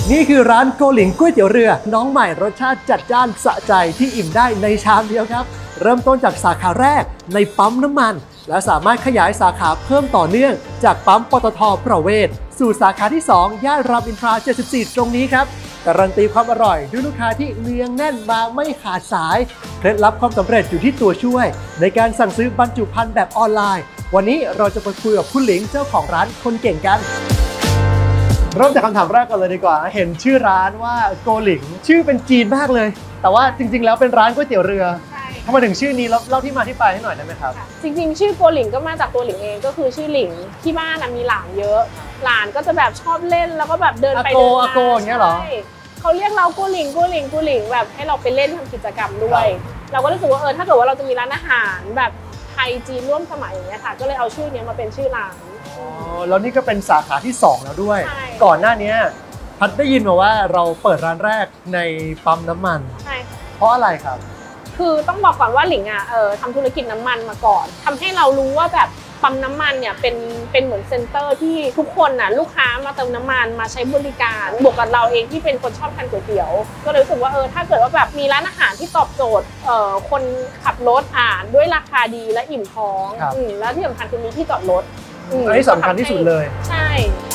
นี่คือร้านโกหลิงก๋วยเตี๋ยวเรือน้องใหม่รสชาติจัดจ้านสะใจที่อิ่มได้ในชามเดียวครับเริ่มต้นจากสาขาแรกในปั๊มน้ำมันและสามารถขยายสาขาเพิ่มต่อเนื่องจากปั๊มปตท.ประเวศสู่สาขาที่2ย่านรามอินทรา74ตรงนี้ครับการันตีความอร่อยด้วยลูกค้าที่เนืองแน่นมาไม่ขาดสายเคล็ดลับความสำเร็จอยู่ที่ตัวช่วยในการสั่งซื้อบรรจุภัณฑ์แบบออนไลน์วันนี้เราจะไปคุยกับคุณหลิงเจ้าของร้านคนเก่งกันเริ่มจากคำถามแรกก่อนเลยดีกว่าเห็นชื่อร้านว่าโกหลิงชื่อเป็นจีนมากเลยแต่ว่าจริงๆแล้วเป็นร้านก๋วยเตี๋ยวเรือทำไมถึงชื่อนี้เล่าที่มาที่ไปให้หน่อยได้ไหมครับจริงๆชื่อโกหลิงก็มาจากตัวหลิงเองก็คือชื่อหลิงที่บ้านมีหลานเยอะหลานก็จะแบบชอบเล่นแล้วก็แบบเดินไปเดินมาอาโกอย่างเงี้ยเหรอเขาเรียกเราโกหลิงโกหลิงโกหลิงแบบให้เราไปเล่นทำกิจกรรมด้วยเราก็รู้สึกว่าถ้าเกิดว่าเราจะมีร้านอาหารแบบไทยจีนร่วมสมัยอย่างเงี้ยค่ะก็เลยเอาชื่อนี้มาเป็นชื่อร้านแล้วนี่ก็เป็นสาขาที่2แล้วด้วยก่อนหน้านี้พัดได้ยินมาว่าเราเปิดร้านแรกในปั๊มน้ำมันใช่เพราะอะไรครับคือต้องบอกก่อนว่าหลิงทำธุรกิจน้ำมันมาก่อนทำให้เรารู้ว่าแบบปั๊มน้ำมันเนี่ยเป็นเหมือนเซ็นเตอร์ที่ทุกคนลูกค้ามาเติมน้ำมันมาใช้บริการบวกกับเราเองที่เป็นคนชอบทานก๋วยเตี๋ยวก็เลยรู้สึกว่าถ้าเกิดว่าแบบมีร้านอาหารที่ตอบโจทย์คนขับรถด้วยราคาดีและอิ่มท้องแล้วที่สำคัญคือมีที่จอดรถอันนี้สำคัญที่สุดเลยใช่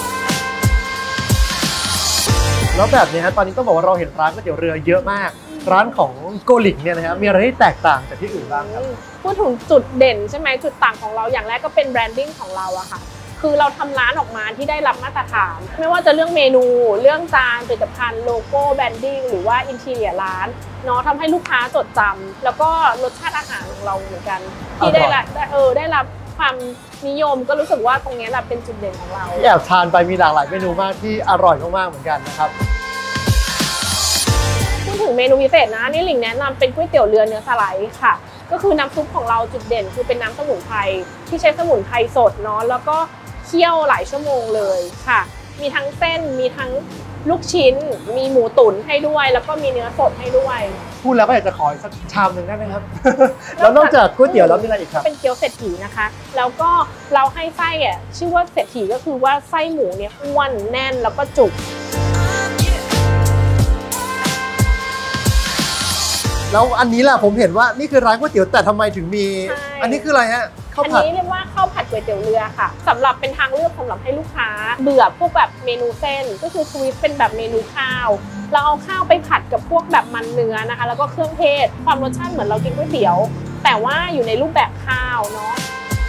แล้วแบบนี้ตอนนี้ต้องบอกว่าเราเห็นร้านก๋วยเตี๋ยวเรือเยอะมากร้านของโกหลิงเนี่ยนะครับมีอะไรที่แตกต่างจากที่อื่นบ้างครับพูดถึงจุดเด่นใช่ไหมจุดต่างของเราอย่างแรกก็เป็นแบรนดิ้งของเราอะค่ะคือเราทำร้านออกมาที่ได้รับมาตรฐานไม่ว่าจะเรื่องเมนูเรื่องจานผลิตภัณฑ์โลโก้แบรนดิ้งหรือว่าอินทีเรียร้านเนาะทำให้ลูกค้าจดจำแล้วก็รสชาติอาหารของเราเหมือนกันที่ได้รับความนิยมก็รู้สึกว่าตรงนี้แหละเป็นจุดเด่นของเราแอบทานไปมีหลากหลายเมนูมากที่อร่อยมากๆเหมือนกันนะครับพูดถึงเมนูพิเศษนะนี่หลิงแนะนำเป็นก๋วยเตี๋ยวเรือเนื้อสไลด์ค่ะก็คือน้ำซุปของเราจุดเด่นคือเป็นน้ำสมุนไพรที่ใช้สมุนไพรสดเนาะแล้วก็เคี่ยวหลายชั่วโมงเลยค่ะมีทั้งเส้นมีทั้งลูกชิ้นมีหมูตุ๋นให้ด้วยแล้วก็มีเนื้อสดให้ด้วยพูดแล้วก็อยากจะขอสักชามหนึ่งได้ไหมครับแล้วนอกจากก๋วยเตี๋ยวแล้วมีอะไรอีกครับเป็นเกี๊ยวเศรษฐีนะคะแล้วก็เราให้ไส้ชื่อว่าเศรษฐีก็คือว่าไส้หมูเนี่ยอ้วนแน่นแล้วก็จุกแล้วอันนี้แหละผมเห็นว่านี่คือร้านก๋วยเตี๋ยวแต่ทำไมถึงมีอันนี้คืออะไรฮะข้าวผัดอันนี้เรียกว่าข้าวผัดก๋วยเตี๋ยวเรือค่ะสำหรับเป็นทางเลือกสำหรับให้ลูกค้าเบื่อพวกแบบเมนูเส้นก็คือทวิสต์เป็นแบบเมนูข้าวเราเอาข้าวไปผัดกับพวกแบบมันเนื้อนะคะแล้วก็เครื่องเทศความรสชาติเหมือนเรากินก๋วยเตี๋ยวแต่ว่าอยู่ในรูปแบบข้าวเนาะ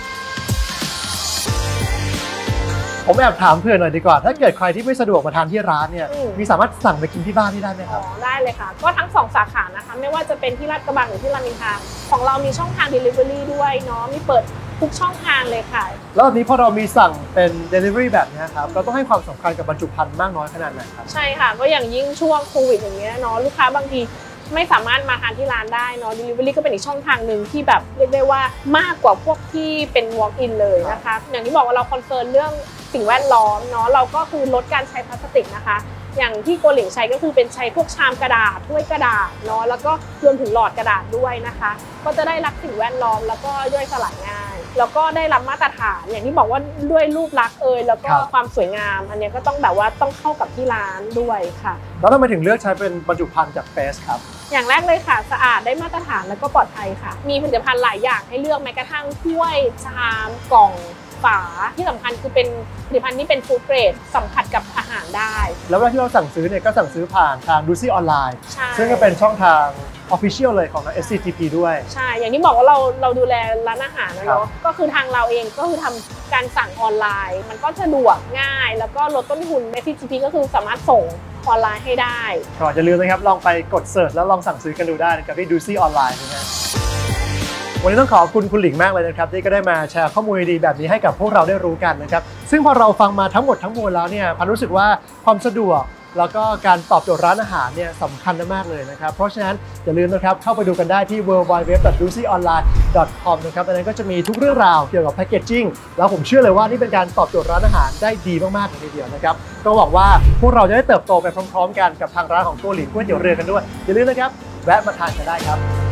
ผมแอบถามเพื่อนหน่อยดีกว่าถ้าเกิดใครที่ไม่สะดวกมาทานที่ร้านเนี่ยมีสามารถสั่งไปกินที่บ้านได้ไหมครับได้เลยค่ะก็ทั้ง2สาขานะคะไม่ว่าจะเป็นที่ลาดกระบังหรือที่รามอินทราของเรามีช่องทาง Delivery ด้วยเนาะมีเปิดทุกช่องทางเลยค่ะแล้วอันนี้พอเรามีสั่งเป็น Delivery แบบนี้ครับเราต้องให้ความสำคัญกับบรรจุภัณฑ์มากน้อยขนาดไหนครับใช่ค่ะก็อย่างยิ่งช่วงโควิดอย่างเงี้ยเนาะลูกค้าบางทีไม่สามารถมาทานที่ร้านได้เนาะ Delivery ก็เป็นอีกช่องทางหนึ่งที่แบบเรียกได้ว่ามากกว่าพวกที่เป็น Walk in เลยนะคะอย่างที่บอกว่าเราคอนเซิร์นเรื่องสิ่งแวดล้อมเนาะเราก็คือลดการใช้พลาสติกนะคะอย่างที่โกหลิงใช้ก็คือเป็นใช้พวกชามกระดาษถ้วยกระดาษเนาะแล้วก็รวมถึงหลอดกระดาษด้วยนะคะก็จะได้รักสิ่งแวดล้อมแล้วก็ย่อยสลายง่ายแล้วก็ได้รับมาตรฐานอย่างที่บอกว่าด้วยรูปลักษณ์แล้วก็ความสวยงามอันนี้ก็ต้องแบบว่าต้องเข้ากับที่ร้านด้วยค่ะแล้วทำไมถึงเลือกใช้เป็นบรรจุภัณฑ์จากเฟสครับอย่างแรกเลยค่ะสะอาดได้มาตรฐานแล้วก็ปลอดภัยค่ะมีผลิตภัณฑ์หลายอย่างให้เลือกแม้กระทั่งถ้วยชามกล่องฝาที่สำคัญคือเป็นผลิตภัณฑ์ที่เป็นฟู้ดเกรดสัมผัสกับอาหารได้แล้วเวลาที่เราสั่งซื้อเนี่ยก็สั่งซื้อผ่านทางดูซี่ออนไลน์ซึ่งก็เป็นช่องทาง Official เลยของ SCTP ด้วยใช่อย่างที่บอกว่าเราดูแลร้านอาหารนะเนาะก็คือทางเราเองก็คือทำการสั่งออนไลน์มันก็สะดวกง่ายแล้วก็ลดต้นทุน SCTP ก็คือสามารถส่งออนไลน์ให้ได้ก็อย่าลืมนะครับลองไปกดเสิร์ชแล้วลองสั่งซื้อกันดูได้กับที่ดูซี่ออนไลน์นะฮะวันนี้ต้องขอบคุณคุณหลิงมากเลยนะครับที่ก็ได้มาแชร์ข้อมูลดีๆแบบนี้ให้กับพวกเราได้รู้กันนะครับซึ่งพอเราฟังมาทั้งหมดทั้งมวลแล้วเนี่ยพันรู้สึกว่าความสะดวกแล้วก็การตอบโจทย์ร้านอาหารเนี่ยสำคัญมากเลยนะครับเพราะฉะนั้นอย่าลืมนะครับเข้าไปดูกันได้ที่ www.dusyonline.com นะครับอันนั้นก็จะมีทุกเรื่องราวเกี่ยวกับแพคเกจจิ้งแล้วผมเชื่อเลยว่านี่เป็นการตอบโจทย์ร้านอาหารได้ดีมากๆเลยทีเดียวนะครับก็หวังว่าพวกเราจะได้เติบโตไปพร้อมๆกันกับทางร้านของโกหลิงก๋วยเตี๋ยวเรือกันด้วยอย่าลืมนะครับแวะมาทานกันได้ครับ